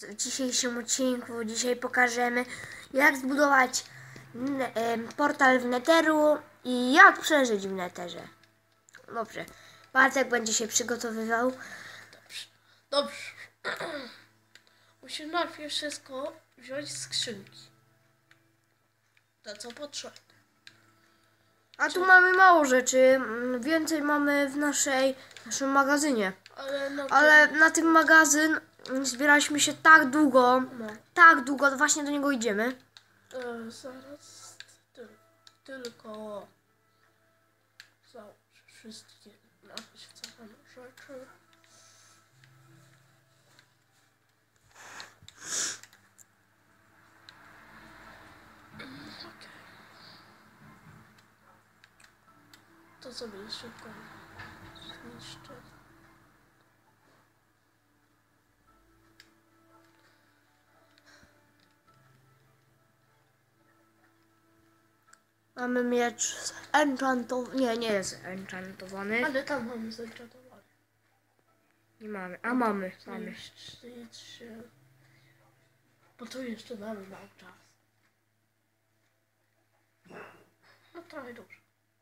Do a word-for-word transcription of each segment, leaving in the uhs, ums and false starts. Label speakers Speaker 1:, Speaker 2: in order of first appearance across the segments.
Speaker 1: w dzisiejszym odcinku. Dzisiaj pokażemy, jak zbudować portal w Netheru i jak przeżyć w Netherze. Dobrze, Bartek będzie się przygotowywał.
Speaker 2: Dobrze, dobrze. Musimy najpierw wszystko wziąć z skrzynki. To co potrzebne.
Speaker 1: A tu mamy mało rzeczy, więcej mamy w naszej, naszym magazynie.
Speaker 2: Ale, no to...
Speaker 1: Ale na ten magazyn zbieraliśmy się tak długo,
Speaker 2: No.
Speaker 1: tak długo, właśnie do niego idziemy.
Speaker 2: E, zaraz ty, tylko załóż wszystkie napisane rzeczy. Okay. To sobie szybko zniszczę.
Speaker 1: Mamy miecz enchantowany. Nie, nie jest enchantowany.
Speaker 2: Ale tam mamy zaczatowanie.
Speaker 1: Nie mamy. A mamy, mamy.
Speaker 2: Zniszczyć się. Bo tu jeszcze mamy mały czas. No trochę dużo.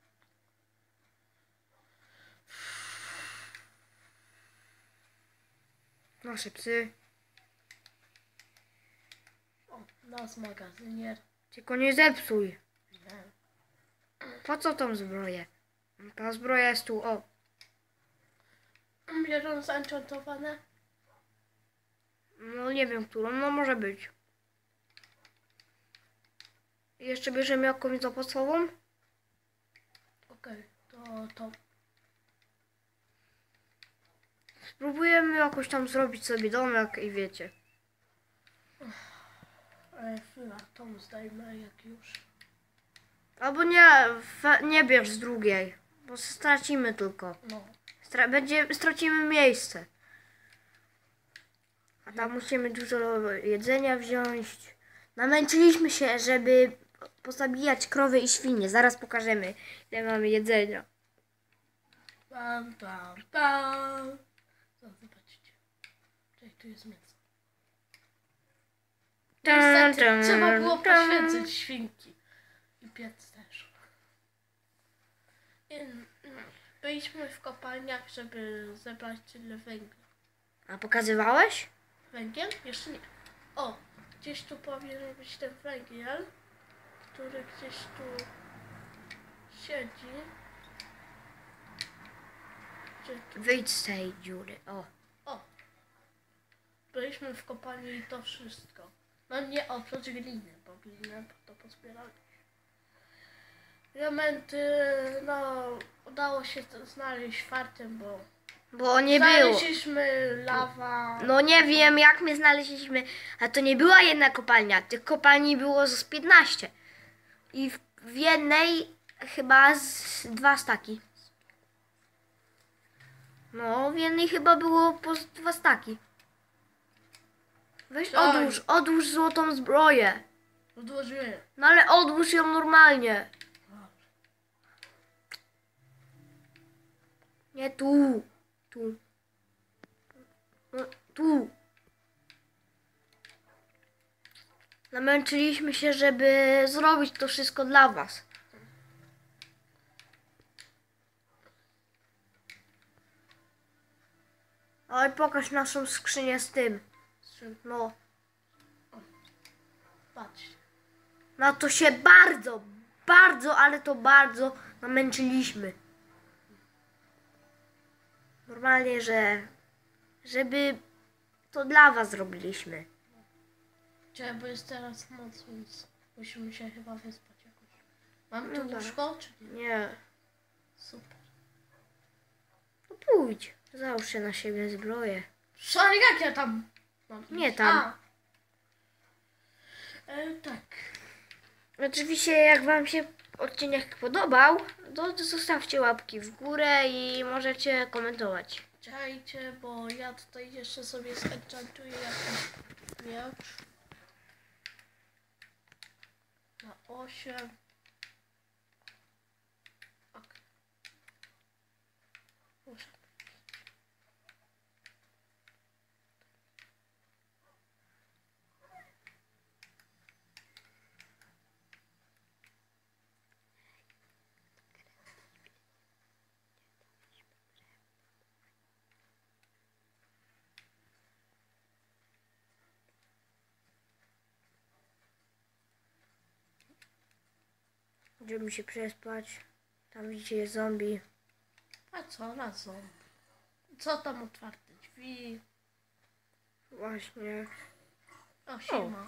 Speaker 1: Nasze psy.
Speaker 2: O, nas magazynier.
Speaker 1: Tylko nie zepsuj.
Speaker 2: Nie.
Speaker 1: Po co tą zbroję? Ta zbroja jest tu, o.
Speaker 2: Bierzemy zenchantowane.
Speaker 1: No nie wiem którą, no może być. I jeszcze bierzemy jakąś zapasową?
Speaker 2: Okej, to to.
Speaker 1: Spróbujemy jakoś tam zrobić sobie domek i wiecie.
Speaker 2: Ale chwila, tą zdejmę jak już.
Speaker 1: Albo nie, we- nie bierz z drugiej, bo stracimy tylko.
Speaker 2: No.
Speaker 1: Stra będzie, stracimy miejsce. A tam musimy dużo jedzenia wziąć. Namęczyliśmy się, żeby pozabijać krowy i świnie. Zaraz pokażemy, ile mamy jedzenia.
Speaker 2: Pam, pam, pam. No, zobaczcie. Tutaj tu jest mięso. Niestety, trzeba było poświęcić świnki. I piec też. I, mm, byliśmy w kopalniach, żeby zebrać tyle węgla.
Speaker 1: A pokazywałeś?
Speaker 2: Węgiel? Jeszcze nie. O, gdzieś tu powinien być ten węgiel, który gdzieś tu siedzi. Gdzie tu?
Speaker 1: Wyjdź z tej dziury. O.
Speaker 2: O, byliśmy w kopalni i to wszystko. No nie oprócz gliny, bo glinę to pozbierali. Diamenty, no udało się to znaleźć fartem, bo
Speaker 1: Bo nie było.
Speaker 2: znaleźliśmy lawa.
Speaker 1: No nie wiem jak my znaleźliśmy. A to nie była jedna kopalnia. Tych kopalni było z piętnaście. I w, w jednej chyba z dwa staki. No w jednej chyba było po z dwa staki. Weź
Speaker 2: Oj.
Speaker 1: odłóż, odłóż złotą zbroję.
Speaker 2: Odłożyłem.
Speaker 1: No ale odłóż ją normalnie. Nie tu. Tu. No, tu. Namęczyliśmy się, żeby zrobić to wszystko dla was. Oj, pokaż naszą skrzynię z tym. No.
Speaker 2: Patrz.
Speaker 1: Na to się bardzo, bardzo, ale to bardzo namęczyliśmy. Normalnie, że żeby to dla was zrobiliśmy.
Speaker 2: Czekaj, bo jest teraz noc, więc musimy się chyba wyspać jakoś. Mam
Speaker 1: No
Speaker 2: tu
Speaker 1: tak.
Speaker 2: łóżko, czy nie?
Speaker 1: Nie.
Speaker 2: Super.
Speaker 1: No pójdź. Załóż się na siebie zbroję.
Speaker 2: Sorry, jak ja tam mam?
Speaker 1: Nie
Speaker 2: iść?
Speaker 1: tam.
Speaker 2: A. E, tak.
Speaker 1: Oczywiście jak wam się odcinek podobał, to zostawcie łapki w górę i możecie komentować.
Speaker 2: Czekajcie, bo ja tutaj jeszcze sobie zenchantuję jakiś miecz. Na osiem. Ok. Muszę.
Speaker 1: Będziemy się przespać. Tam widzicie jest zombie.
Speaker 2: A co na zombie? Co tam otwarte drzwi?
Speaker 1: Właśnie.
Speaker 2: O, siema.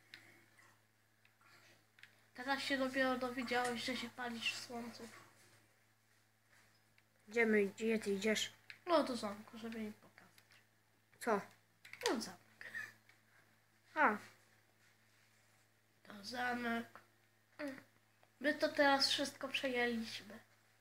Speaker 2: Teraz się dopiero dowiedziałeś, że się palisz w słońcu.
Speaker 1: Idziemy, gdzie ty idziesz?
Speaker 2: No do zamku, żeby im pokazać.
Speaker 1: Co?
Speaker 2: No zamek.
Speaker 1: A,
Speaker 2: To zamek. Mm. My to teraz wszystko przejęliśmy.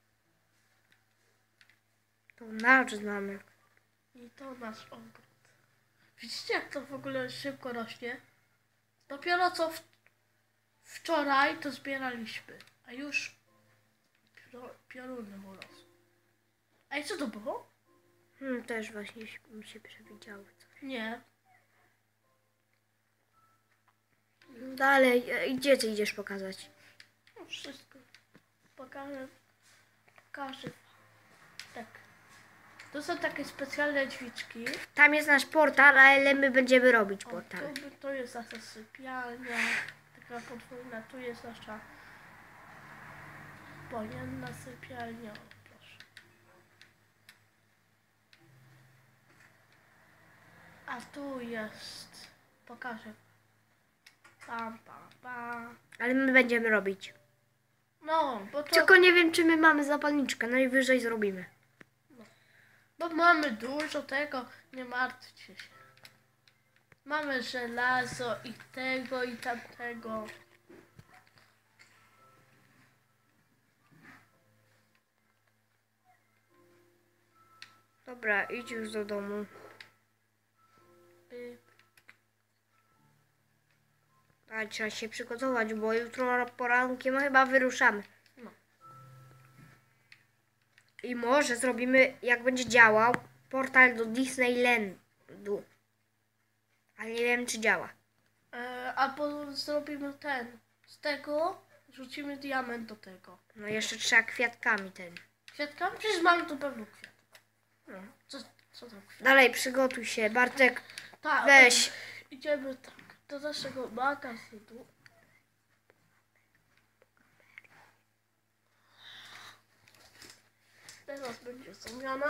Speaker 1: to nasz zamek.
Speaker 2: I to nasz ogród. Widzicie, jak to w ogóle szybko rośnie? Dopiero co w... wczoraj to zbieraliśmy, a już pio... pioruny mu rosły. A i co to było?
Speaker 1: Hmm, też właśnie się- mi się przewidziało coś.
Speaker 2: Nie.
Speaker 1: Dalej, e, gdzie ty idziesz pokazać?
Speaker 2: No wszystko. Pokażę. Pokażę. Tak. To są takie specjalne drzwiczki.
Speaker 1: Tam jest nasz portal, ale my będziemy robić
Speaker 2: O,
Speaker 1: portal.
Speaker 2: to, by- to jest nasza sypialnia. Taka podwójna. Tu jest nasza wojenna sypialnia. O, proszę. A tu jest. Pokażę. Pam, pam, pam.
Speaker 1: Ale my będziemy robić.
Speaker 2: No, bo to.
Speaker 1: Tylko nie wiem, czy my mamy zapalniczkę. Najwyżej zrobimy.
Speaker 2: Bo mamy dużo tego, nie martwcie się. Mamy żelazo i tego i tamtego.
Speaker 1: Dobra, idź już do domu.
Speaker 2: Y,
Speaker 1: A trzeba się przygotować, bo jutro porankiem chyba wyruszamy.
Speaker 2: No.
Speaker 1: I może zrobimy, jak będzie działał, portal do Disneylandu. Ale nie wiem, czy działa.
Speaker 2: E, albo zrobimy ten. Z tego rzucimy diament do tego.
Speaker 1: No jeszcze trzeba kwiatkami ten.
Speaker 2: Kwiatkami? Przecież mamy tu pełno kwiatów.
Speaker 1: No.
Speaker 2: Co, co tam kwiat?
Speaker 1: Dalej, przygotuj się. Bartek,
Speaker 2: Ta,
Speaker 1: weź.
Speaker 2: e, Idziemy tak do naszego magazynu. Teraz będzie zmiana.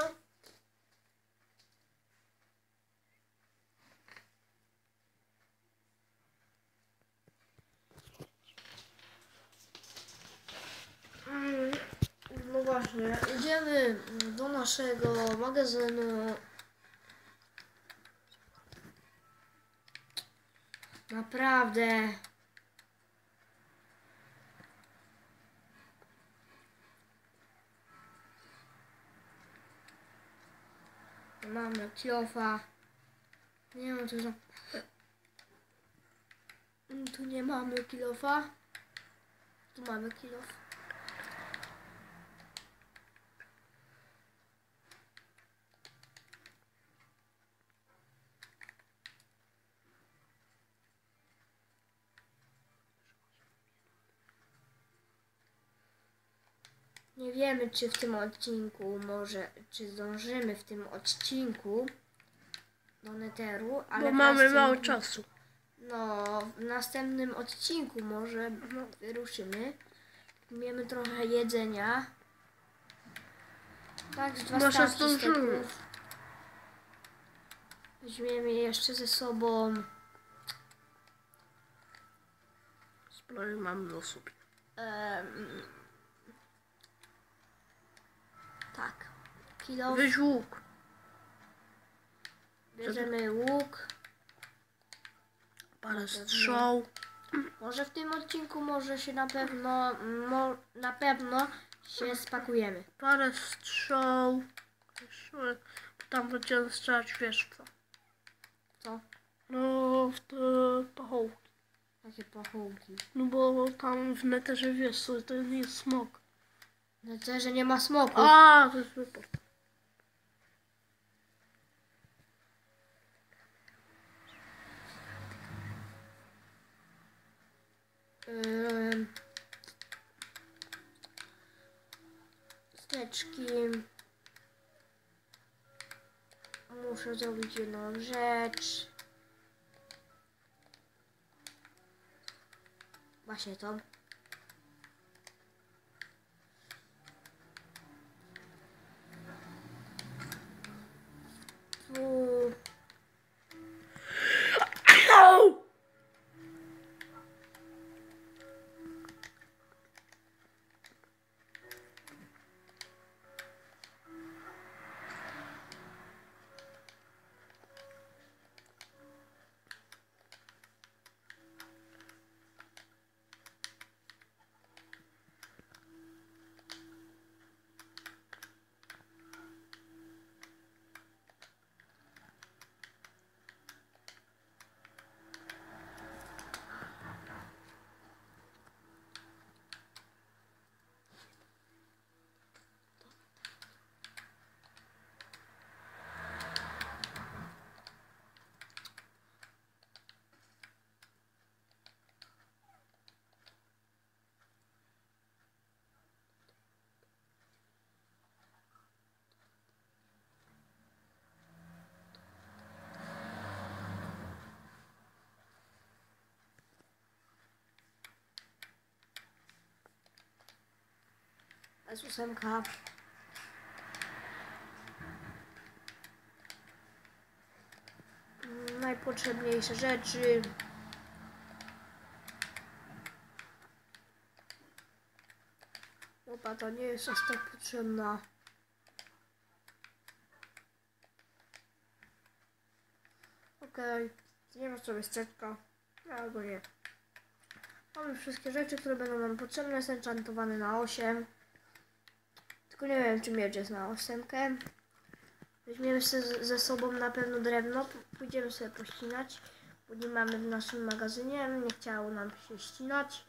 Speaker 1: Mm, No właśnie, idziemy do naszego magazynu. Naprawdę. Mamy kilofa. Nie mam tu za... Tu nie mamy kilofa. Tu mamy kilof. Nie wiemy, czy w tym odcinku może, czy zdążymy w tym odcinku do Netheru, ale
Speaker 2: Bo
Speaker 1: w
Speaker 2: mamy
Speaker 1: następnym-
Speaker 2: mało czasu.
Speaker 1: No, w następnym odcinku może wyruszymy. Miejmy trochę jedzenia. Tak, z dwa
Speaker 2: Może
Speaker 1: stawki
Speaker 2: zdążymy.
Speaker 1: steków. Weźmiemy jeszcze ze sobą.
Speaker 2: Sprawy mamy do sobie.
Speaker 1: Em, tak. Kilo.
Speaker 2: Weź łuk.
Speaker 1: Bierzemy łuk.
Speaker 2: Parę strzał.
Speaker 1: Może w tym odcinku może się na pewno, mo, na pewno się spakujemy.
Speaker 2: Parę strzał. Jeszcze, tam będziemy strzelać, wiesz co?
Speaker 1: Co?
Speaker 2: No, w te pachołki.
Speaker 1: Takie pochówki.
Speaker 2: No bo tam w neterze, wiesz co, to nie jest smok.
Speaker 1: No to, że nie ma smoku.
Speaker 2: A, to jest wypad.
Speaker 1: Ym, Steczki. Muszę zrobić jedną rzecz. Właśnie to. S osiem. Najpotrzebniejsze rzeczy. Łopata nie jest aż tak potrzebna. Okej, okay. Nie ma sobie scepka. Albo nie. Mamy wszystkie rzeczy, które będą nam potrzebne. Jest enchantowany na osiem. Tylko nie wiem, czy miecz jest na ósemkę. Weźmiemy sobie ze sobą na pewno drewno. Pójdziemy sobie pościnać, bo nie mamy w naszym magazynie. Nie chciało nam się ścinać.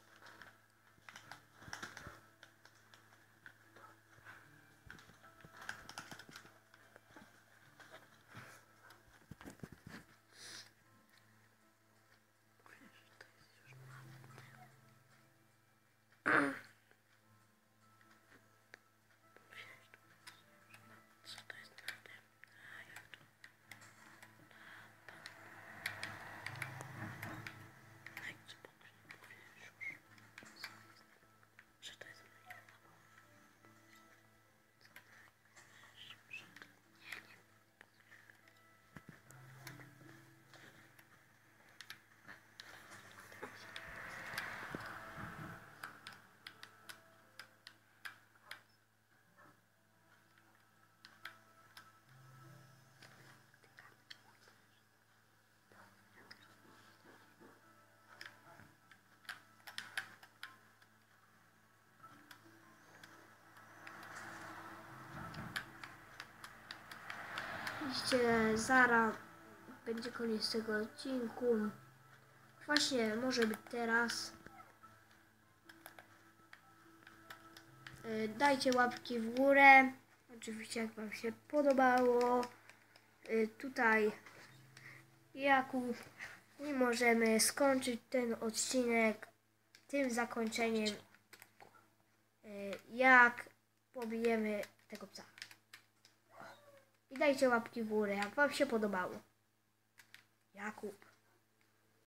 Speaker 1: Widzicie, zaraz będzie koniec tego odcinku. Właśnie, może być teraz. Yy, dajcie łapki w górę. Oczywiście, jak wam się podobało. Yy, tutaj Jakub i możemy skończyć ten odcinek tym zakończeniem, yy, jak pobijemy tego psa. I dajcie łapki w górę, jak wam się podobało. Jakub.